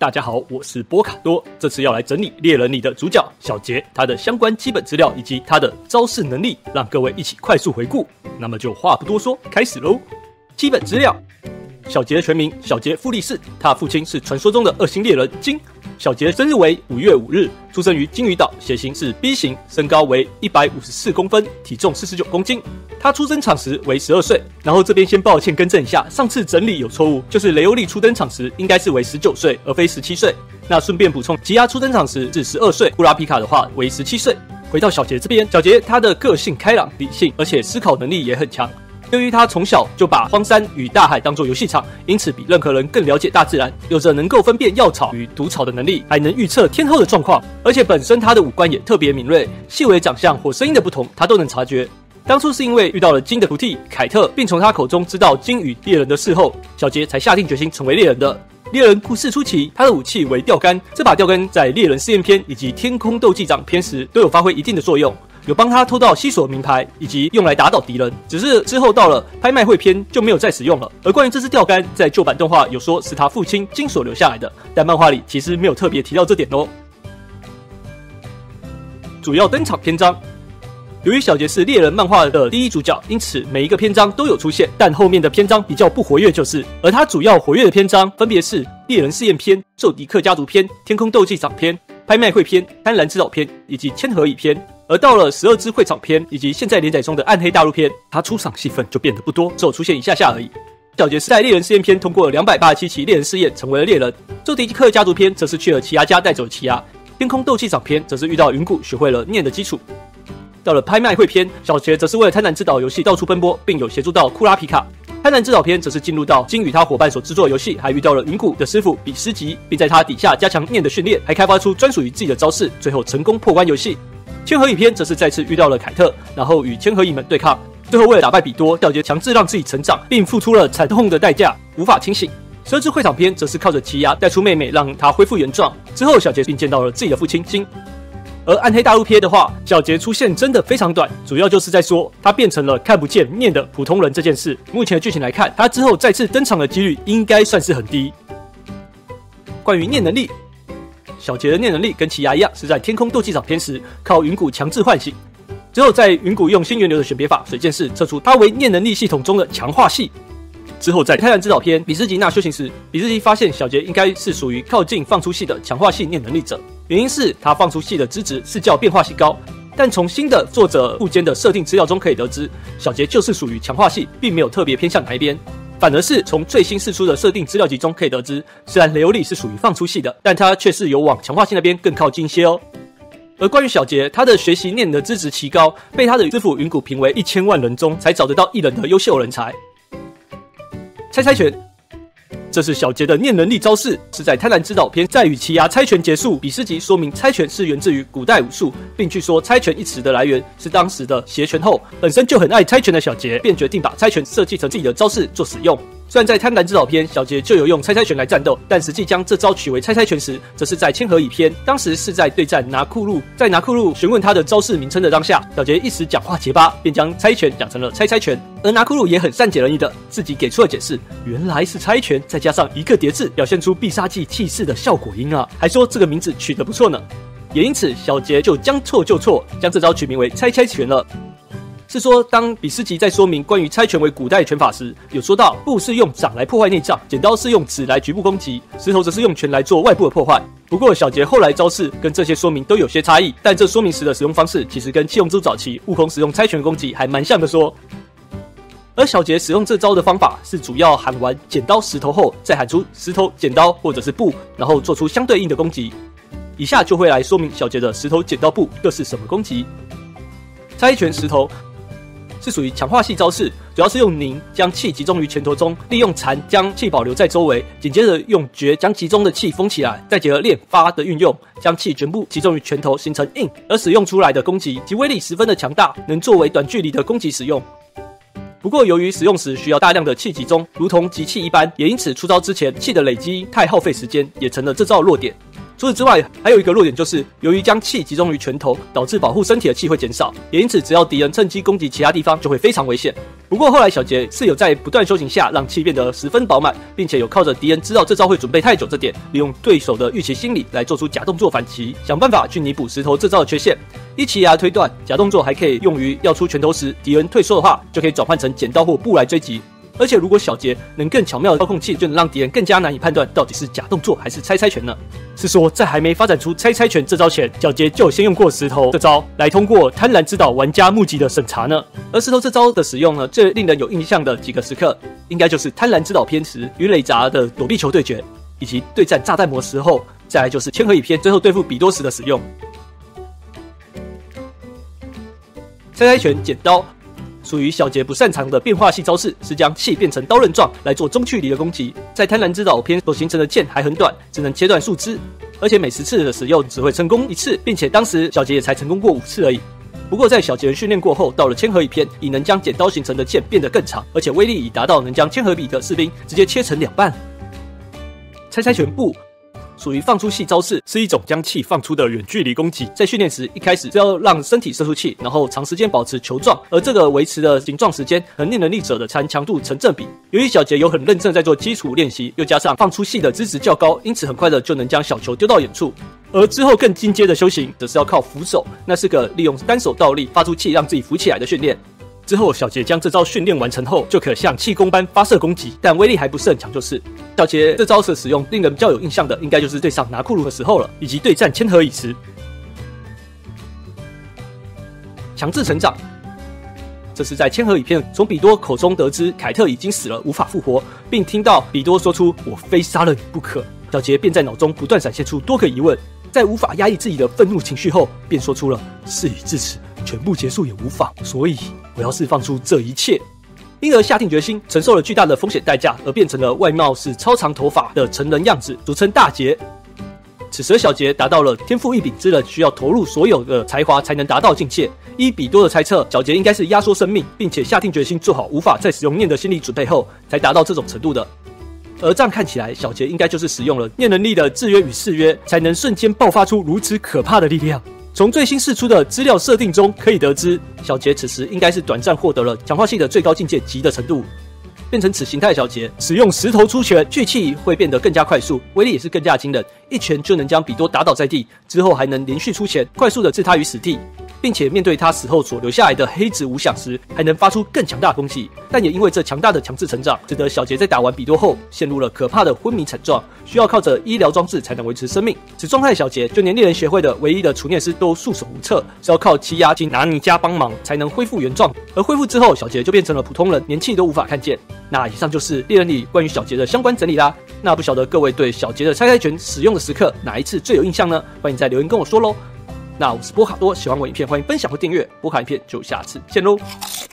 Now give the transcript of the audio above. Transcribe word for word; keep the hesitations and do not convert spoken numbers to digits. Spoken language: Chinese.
大家好，我是波卡多，这次要来整理猎人里的主角小杰，他的相关基本资料以及他的招式能力，让各位一起快速回顾。那么就话不多说，开始喽。基本资料：小杰的全名小杰富利士，他的父亲是传说中的恶星猎人金。小杰生日为五月五日，出生于鲸鱼岛，血型是 B 型，身高为一百五十四公分，体重四十九公斤。他出生场时为十二岁，然后这边先抱歉更正一下，上次整理有错误，就是雷欧利初登场时应该是为十九岁，而非十七岁。那顺便补充，吉亚出登场时是十二岁，库拉皮卡的话为十七岁。回到小杰这边，小杰他的个性开朗、理性，而且思考能力也很强。由于他从小就把荒山与大海当作游戏场，因此比任何人更了解大自然，有着能够分辨药草与毒草的能力，还能预测天候的状况。而且本身他的五官也特别敏锐，细微长相或声音的不同，他都能察觉。当初是因为遇到了金的徒弟凯特，并从他口中知道金与猎人的事后，小杰才下定决心成为猎人的。猎人故事初期，他的武器为钓竿，这把钓竿在猎人试验篇以及天空斗技长篇时都有发挥一定的作用。有帮他偷到西索名牌，以及用来打倒敌人，只是之后到了拍卖会篇就没有再使用了。而关于这支钓竿，在旧版动画有说是他父亲金所留下来的，但漫画里其实没有特别提到这点哦。主要登场篇章，由于小杰是猎人漫画的第一主角，因此每一个篇章都有出现，但后面的篇章比较不活跃就是。而他主要活跃的篇章分别是猎人试验篇、宙迪克家族篇、天空斗技长篇、拍卖会篇、贪婪之岛篇以及千和蚁篇。而到了十二支会场篇以及现在连载中的暗黑大陆篇，他出场戏份就变得不多，只有出现一下下而已。小杰是在猎人试验篇通过了两百八十七期猎人试验，成为了猎人。宙迪克家族篇则是去了奇亚家带走了奇亚。天空斗技长篇则是遇到云谷，学会了念的基础。到了拍卖会篇，小杰则是为了贪婪之岛游戏到处奔波，并有协助到库拉皮卡。贪婪之岛篇则是进入到金与他伙伴所制作的游戏，还遇到了云谷的师傅比斯吉，并在他底下加强念的训练，还开发出专属于自己的招式，最后成功破关游戏。千和蚁篇则是再次遇到了凯特，然后与千和蚁们对抗，最后为了打败比多，小杰强制让自己成长，并付出了惨痛的代价，无法清醒。十二支会场篇则是靠着奇亚带出妹妹，让她恢复原状，之后小杰并见到了自己的父亲金。而暗黑大陆篇的话，小杰出现真的非常短，主要就是在说他变成了看不见念的普通人这件事。目前的剧情来看，他之后再次登场的几率应该算是很低。关于念能力，小杰的念能力跟奇亚一样，是在天空斗技长篇时靠云谷强制唤醒，之后在云谷用新源流的选别法水剑士测出他为念能力系统中的强化系。之后在贪婪之岛篇比斯吉纳修行时，比斯吉发现小杰应该是属于靠近放出系的强化系念能力者，原因是他放出系的资质是较变化系高，但从新的作者附件的设定资料中可以得知，小杰就是属于强化系，并没有特别偏向哪一边。反而是从最新释出的设定资料集中可以得知，虽然雷欧利是属于放出系的，但他却是有往强化系那边更靠近一些哦。而关于小杰，他的学习念的资质奇高，被他的师傅云谷评为一千万人中才找得到一人的优秀人才。猜猜拳，这是小杰的念能力招式，是在贪婪之岛篇在与奇亚猜拳结束，比斯吉说明猜拳是源自于古代武术，并据说猜拳一词的来源是当时的邪拳后，本身就很爱猜拳的小杰便决定把猜拳设计成自己的招式做使用。虽然在贪婪之岛篇小杰就有用猜猜拳来战斗，但实际将这招取为猜猜拳时，则是在千和蚁篇，当时是在对战拿库路，在拿库路询问他的招式名称的当下，小杰一时讲话结巴，便将猜拳讲成了猜猜拳。而拿库路也很善解人意的自己给出了解释，原来是猜拳再加上一个叠字，表现出必杀技气势的效果音啊，还说这个名字取得不错呢。也因此小杰就将错就错，将这招取名为猜猜拳了。是说，当比斯吉在说明关于猜拳为古代拳法时，有说到布是用掌来破坏内脏，剪刀是用指来局部攻击，石头则是用拳来做外部的破坏。不过小杰后来招式跟这些说明都有些差异，但这说明时的使用方式其实跟七龙珠早期悟空使用猜拳攻击还蛮像的说。而小杰使用这招的方法是主要喊完剪刀石头后，再喊出石头剪刀或者是布，然后做出相对应的攻击。以下就会来说明小杰的石头剪刀布各是什么攻击。猜拳石头是属于强化系招式，主要是用凝将气集中于拳头中，利用残将气保留在周围，紧接着用绝将集中的气封起来，再结合练发的运用，将气全部集中于拳头形成印，而使用出来的攻击其威力十分的强大，能作为短距离的攻击使用。不过由于使用时需要大量的气集中，如同集气一般，也因此出招之前气的累积太耗费时间，也成了这招的弱点。 除此之外，还有一个弱点就是，由于将气集中于拳头，导致保护身体的气会减少，也因此只要敌人趁机攻击其他地方，就会非常危险。不过后来小杰是有在不断修行下，让气变得十分饱满，并且有靠着敌人知道这招会准备太久这点，利用对手的预期心理来做出假动作反击，想办法去弥补石头这招的缺陷。依其牙推断，假动作还可以用于要出拳头时，敌人退缩的话，就可以转换成剪刀或布来追击。而且如果小杰能更巧妙的操控气，就能让敌人更加难以判断到底是假动作还是猜猜拳呢？是说在还没发展出猜猜拳这招前，小杰就有先用过石头这招来通过贪婪之岛玩家目击的审查呢？而石头这招的使用呢，最令人有印象的几个时刻，应该就是贪婪之岛篇时与雷杂的躲避球对决，以及对战炸弹魔时后，再来就是千和乙篇最后对付比多时的使用。猜猜拳剪刀属于小杰不擅长的变化系招式，是将气变成刀刃状来做中距离的攻击。在贪婪之岛篇所形成的剑还很短，只能切断树枝，而且每十次的使用只会成功一次，并且当时小杰也才成功过五次而已。不过在小杰训练过后，到了千和乙篇，已能将剪刀形成的剑变得更长，而且威力已达到能将千和比的士兵直接切成两半。猜猜拳步属于放出气招式，是一种将气放出的远距离攻击。在训练时，一开始是要让身体射出气，然后长时间保持球状，而这个维持的形状时间和念能力者的残强度成正比。由于小杰有很认真在做基础练习，又加上放出气的资质较高，因此很快的就能将小球丢到远处。而之后更进阶的修行，则是要靠扶手，那是个利用单手倒立发出气让自己浮起来的训练。之后，小杰将这招训练完成后，就可像气功般发射攻击，但威力还不是很强。就是小杰这招的使用，令人比较有印象的，应该就是对上拿库鲁的时候了，以及对战千和乙时。强制成长，这是在千和乙篇从比多口中得知凯特已经死了，无法复活，并听到比多说出“我非杀了你不可”，小杰便在脑中不断闪现出多个疑问。在无法压抑自己的愤怒情绪后，便说出了“事已至此，全部结束也无妨，所以我要释放出这一切”，因而下定决心，承受了巨大的风险代价，而变成了外貌是超长头发的成人样子，俗称大杰。此时小杰达到了天赋异禀之人需要投入所有的才华才能达到境界。依比多的猜测，小杰应该是压缩生命，并且下定决心做好无法再使用念的心理准备后，才达到这种程度的。而这样看起来，小杰应该就是使用了念能力的制约与誓约，才能瞬间爆发出如此可怕的力量。从最新释出的资料设定中可以得知，小杰此时应该是短暂获得了强化系的最高境界级的程度。变成此形态的小杰，使用石头出拳，聚气会变得更加快速，威力也是更加惊人，一拳就能将比多打倒在地，之后还能连续出拳，快速的置他于死地，并且面对他死后所留下来的黑子无响时，还能发出更强大的攻击。但也因为这强大的强制成长，使得小杰在打完比多后，陷入了可怕的昏迷惨状，需要靠着医疗装置才能维持生命。此状态小杰就连猎人协会的唯一的除念师都束手无策，是要靠奇亚及拿尼加帮忙才能恢复原状。而恢复之后，小杰就变成了普通人，连气都无法看见。那以上就是猎人里关于小杰的相关整理啦。那不晓得各位对小杰的猜猜拳使用的时刻哪一次最有印象呢？欢迎在留言跟我说咯。那我是波卡多，喜欢我影片欢迎分享或订阅，波卡影片就下次见喽。